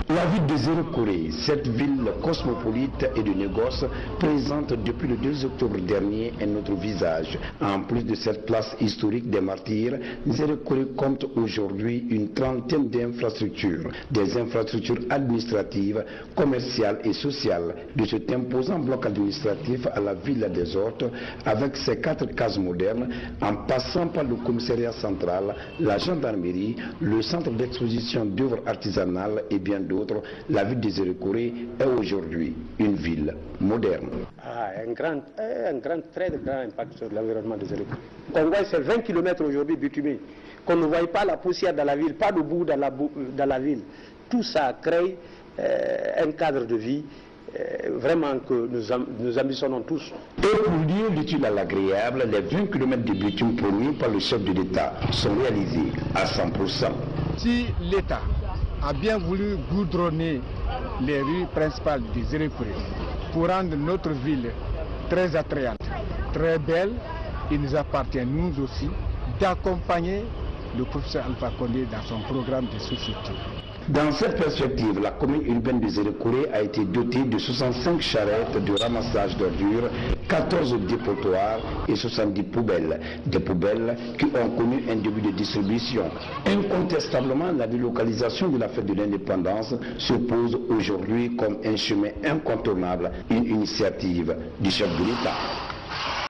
La ville de Zérékoré, cette ville cosmopolite et de négoce, présente depuis le 2 octobre dernier un autre visage. En plus de cette place historique des martyrs, Zérékoré compte aujourd'hui une trentaine d'infrastructures, des infrastructures administratives, commerciales et sociales, de cet imposant bloc administratif à la Villa des Hôtes, avec ses 4 cases modernes, en passant par le commissariat central, la gendarmerie, le centre d'exposition d'œuvres artisanales et bien d'autres. La ville de Zérékoré est aujourd'hui une ville moderne. Un très grand impact sur l'environnement de Zérékoré. On voit c'est 20 km aujourd'hui bitumés, qu'on ne voit pas la poussière dans la ville, pas de boue dans la ville. Tout ça crée un cadre de vie vraiment que nous ambitionnons tous. Et pour lier l'utile à l'agréable, les 20 km de bitume promis par le chef de l'État sont réalisés à 100%. Si l'État a bien voulu goudronner les rues principales de Zérékoré pour rendre notre ville très attrayante, très belle, il nous appartient, nous aussi, d'accompagner le professeur Alpha Condé dans son programme de société. Dans cette perspective, la commune urbaine de Zérékoré a été dotée de 65 charrettes de ramassage d'ordures, 14 dépotoirs et 70 poubelles. Des poubelles qui ont connu un début de distribution. Incontestablement, la délocalisation de la fête de l'indépendance se pose aujourd'hui comme un chemin incontournable, une initiative du chef de l'État.